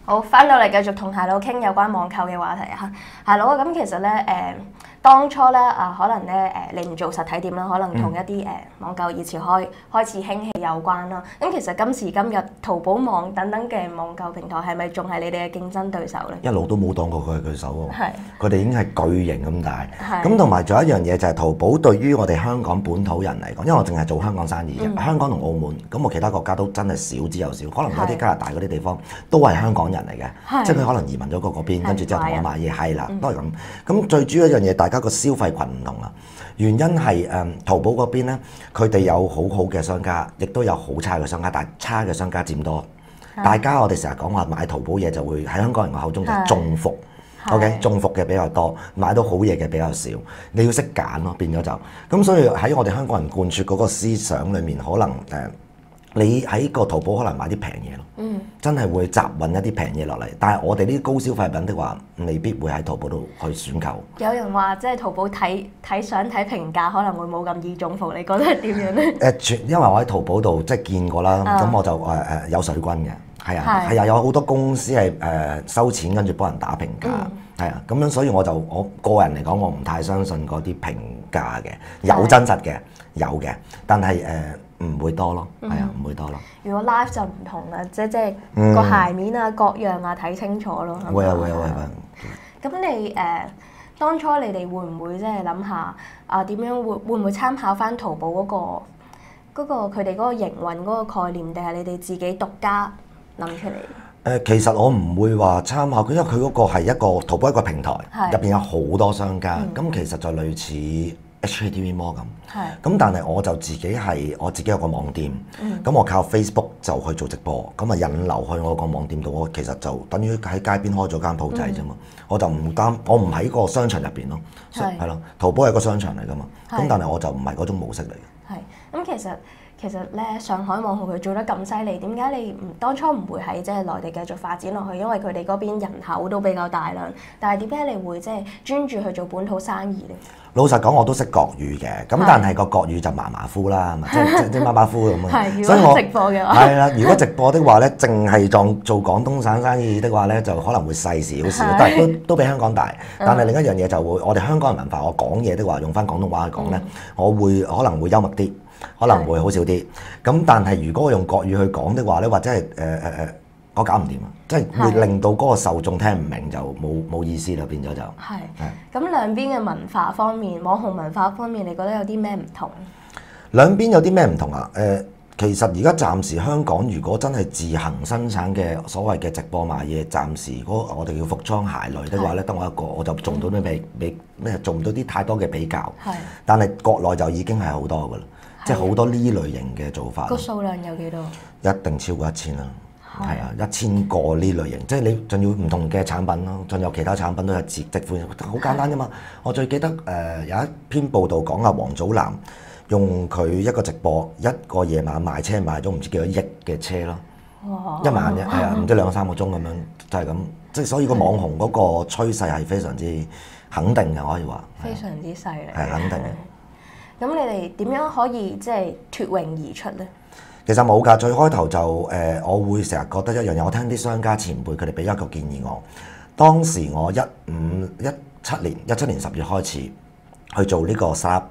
好，翻到嚟繼續同夏佬傾有關網購嘅話題啊！夏佬咁其實咧當初咧可能咧你唔做實體店啦，可能同一啲網購熱潮開始興起有關啦。咁其實今時今日淘寶網等等嘅網購平台係咪仲係你哋嘅競爭對手咧？ 一路都冇當過佢係對手喎。 係。 佢哋已經係巨型咁大。 係。 咁同埋仲有一樣嘢就係淘寶對於我哋香港本土人嚟講，因為我淨係做香港生意嘅，香港同澳門，咁我其他國家都真係少之又少。可能有啲加拿大嗰啲地方都係香港人嚟嘅，即係佢可能移民咗過嗰邊，跟住之後同我買嘢，係啦，都係咁。咁最主要一樣嘢，大家個消費群唔同啦。原因係淘寶嗰邊咧，佢哋有好好嘅商家，亦都有好差嘅商家，但係差嘅商家佔多。大家我哋成日講話買淘寶嘢就會喺香港人嘅口中就係中伏，OK， 中伏嘅比較多，買到好嘢嘅比較少。你要識揀咯，變咗就咁。所以喺我哋香港人貫徹嗰個思想裏面，可能你喺個淘寶可能買啲平嘢咯，真係會集運一啲平嘢落嚟。但係我哋呢啲高消費品的話，未必會喺淘寶度去選購。 有人話即係淘寶睇相睇評價可能會冇咁易中伏，你覺得係點樣咧？ 因為我喺淘寶度即係見過啦，咁我就有水軍嘅，係啊，有好多公司係收錢跟住幫人打評價，係啊，咁樣所以我個人嚟講，我唔太相信嗰啲評價嘅，有真實嘅，有嘅，但係唔會多咯，係啊，唔會多咯。 如果 live 就唔同啦，即係個鞋面啊、各樣啊睇清楚咯。 會啊。 咁你當初你哋會唔會即係諗下點樣會唔會參考翻淘寶嗰個佢哋嗰個營運嗰個概念，定係你哋自己獨家諗出嚟？ 其實我唔會話參考佢，因為佢嗰個係一個淘寶一個平台，入邊有好多商家，咁其實就類似HKTV Mall 咁，咁但係我就自己有個網店，咁我靠 Facebook 就去做直播，咁啊引流去我個網店度，我其實就等於喺街邊開咗間鋪仔啫嘛，我唔喺個商場入邊咯，係咯，淘寶係個商場嚟噶嘛，咁但係我就唔係嗰種模式嚟嘅。 係，咁其實咧，上海網紅佢做得咁犀利，點解你當初唔會喺即係內地繼續發展落去？因為佢哋嗰邊人口都比較大量，但係點解你會即係專注去做本土生意咧？ 老實講，我都識國語嘅，咁但係個國語就馬馬虎啦，即馬馬虎咁啊。 係，如果直播嘅話， 係啦，如果直播的話咧，淨係做廣東省生意的話咧，就可能會細少少，但係都比香港大。但係另一樣嘢就會，我哋香港人文化，我講嘢的話用翻廣東話去講咧，我可能會幽默啲。可能會好少啲，咁但係如果我用國語去講的話咧，或者係我搞唔掂啊，即係會令到嗰個受眾聽唔明，就冇意思啦，變咗就係。咁兩邊嘅文化方面，網紅文化方面，你覺得有啲咩唔同？ 兩邊有啲咩唔同啊？其實而家暫時香港如果真係自行生產嘅所謂嘅直播賣嘢，暫時嗰我哋叫服裝鞋類的話咧，得我一個，我就做唔到啲做唔到啲太多嘅比較。但係國內就已經係好多噶啦。即係好多呢類型嘅做法。個數量有幾多？ 一定超過1000啦，係啊，1000個呢類型，即係你仲要唔同嘅產品咯，仲有其他產品都係直款，好簡單啫嘛。我最記得有一篇報道講阿王祖藍用佢一個直播，一個夜晚賣車賣咗唔知幾多億嘅車咯，一晚啫，係啊，唔知2-3個鐘咁樣，就係咁。即係所以個網紅嗰個趨勢係非常之肯定嘅，我可以話。 非常之犀利。 係肯定嘅。 咁你哋點樣可以即係脫穎而出呢？ 其實冇㗎，最開頭就我會成日覺得一樣嘢，我聽啲商家前輩佢哋俾一個建議我。當時我17年10月開始去做呢個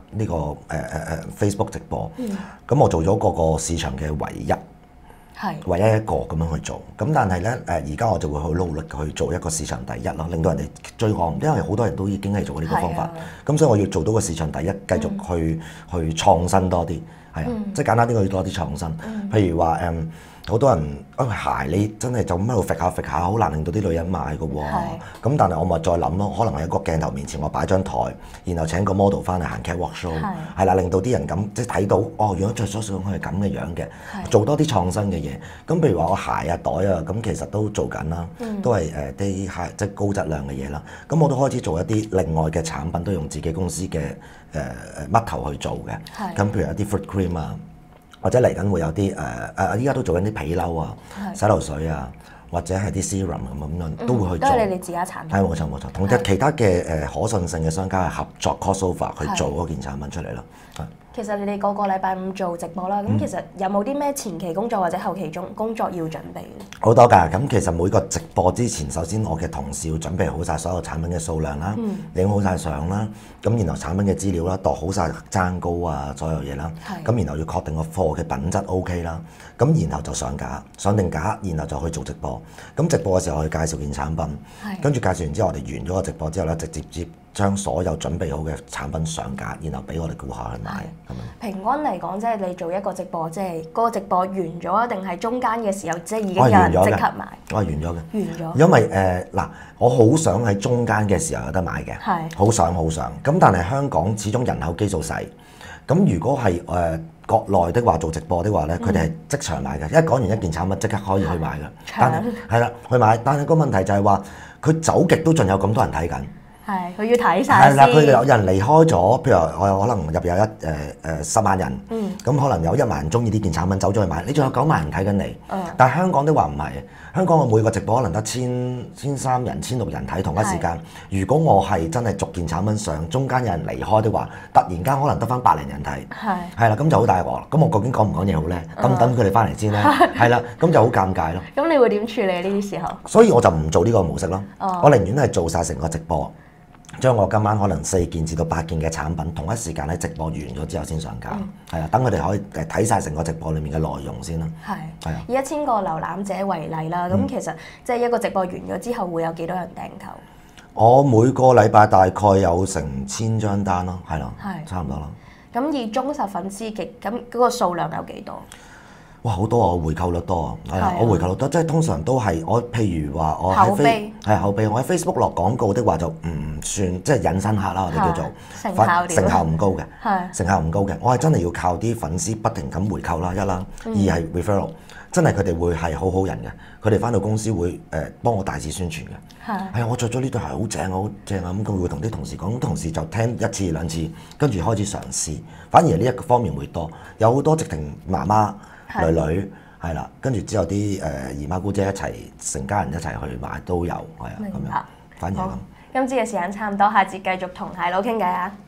Facebook 直播，咁我做咗個市場嘅唯一一個咁樣去做。咁但係呢，而家我就會好努力去做一個市場第一咯，令到人哋追我，因為好多人都已經係做呢個方法。咁所以我要做到個市場第一，繼續去創新多啲，係啊，即係簡單啲，我要多啲創新。譬如話好多人鞋你真係就咁喺度揈下，好難令到啲女人買㗎喎。咁但係我咪再諗咯，可能喺個鏡頭面前我擺張台，然後請個 model 翻嚟行 catwalk show，係啦，令到啲人咁即係睇到原來着咗上去係咁嘅樣嘅，做多啲創新嘅嘢。咁譬如話我鞋啊袋啊，咁其實都做緊啦，都係啲鞋即係高質量嘅嘢啦。咁我都開始做一啲另外嘅產品，都用自己公司嘅嘜頭去做嘅。咁譬如有啲 fruit cream 啊。或者嚟緊會有啲依家都做緊啲皮褸啊、洗頭水啊，或者係啲 serum 咁樣都會去做。都係你哋自家產品。係冇錯，同其他嘅可信性嘅商家係合作 crossover 去做嗰件產品出嚟咯。 其實你哋個個禮拜五做直播啦，咁其實有冇啲咩前期工作或者後期工作要準備咧？ 好多㗎，咁其實每個直播之前，首先我嘅同事要準備好晒所有產品嘅數量啦，影好晒相啦，咁然後產品嘅資料啦，度好晒踭高啊，所有嘢啦，咁然後要確定個貨嘅品質 OK 啦，咁然後就上架，上定架，然後就去做直播。咁直播嘅時候去介紹件產品，跟住介紹完之後，我哋完咗個直播之後咧，直接將所有準備好嘅產品上架，然後俾我哋顧客去買。咁樣平均嚟講，即係你做一個直播，即係嗰個直播完咗啊，定係中間嘅時候，即係已經有人即刻買？ 我係完咗嘅。 完咗。 因為嗱，我好想喺中間嘅時候有得買嘅，好想。咁但係香港始終人口基數細，咁如果係國內的話做直播的話咧，佢哋係即場買嘅，一講完一件產品即刻可以去買嘅。但係係啦，去買，但係個問題就係話佢走極都仲有咁多人睇緊。 係，佢要睇晒。 係啦，佢哋有人離開咗，譬如我可能入有10萬人，咁可能有1萬人中意呢件產品走咗去買，你仲有9萬人睇緊你。但係香港的話唔係，香港我每個直播可能得1300人、1600人睇同一時間。如果我係真係逐件產品上，中間有人離開的話，突然間可能得翻百零人睇。係啦，咁就好大鑊啦。咁我究竟講唔講嘢好咧？等佢哋翻嚟先咧。係啦，咁就好尷尬咯。 咁你會點處理呢啲時候？ 所以我就唔做呢個模式咯。我寧願係做晒成個直播。將我今晚可能4件至到8件嘅產品同一時間喺直播完咗之後先上架，係啊，等佢哋可以睇晒成個直播裡面嘅內容先啦。係啊， 以1000個瀏覽者為例啦，咁其實即係一個直播完咗之後會有幾多人訂購？ 我每個禮拜大概有成1000張單咯，係咯，差唔多啦。 咁以忠實粉絲嘅咁嗰個數量有幾多？ 哇，好多啊！我回購率多啊，我回購率多，即係通常都係我譬如話我口碑係口碑，我喺 Facebook 落廣告的話就唔算即係引新客啦，我哋叫做成效唔高嘅，成效唔高嘅。我係真係要靠啲粉絲不停咁回購啦，一啦，二係 referral， 真係佢哋會係好好人嘅，佢哋返到公司會幫我大肆宣傳嘅。係啊，我着咗呢對鞋好正好正啊！咁佢會同啲同事講，同事就聽1次2次，跟住開始嘗試。反而呢一個方面會多，有好多直情媽媽。女係啦，跟住之後啲姨媽姑姐一齊，成家人一齊去買都有，係啊咁樣，反而係咁。 今次嘅時間差唔多，下次繼續同蟹佬傾偈啊！